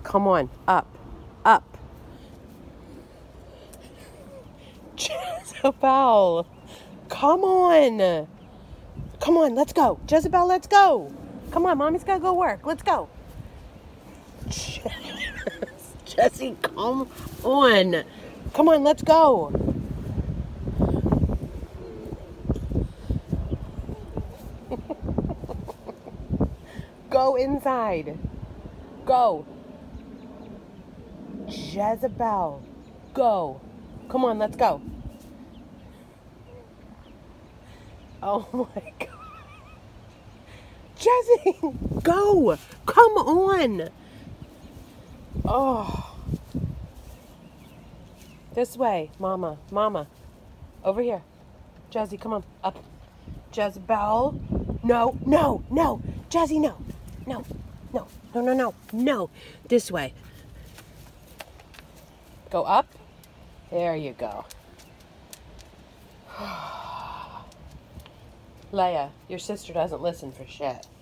Come on, up, up. Jezebel, come on. Come on, let's go. Jezebel, let's go. Come on, Mommy's got to go work. Let's go. Jesse, come on. Come on, let's go. Go inside. Go. Jezebel, go. Come on, let's go. Oh my God. Jesse, go. Come on. Oh. This way, Mama. Mama. Over here. Jesse, come on. Up. Jezebel. No, no, no. Jesse, no. No, no, no, no, no, no. This way. Go up. There you go. Leia, your sister doesn't listen for shit.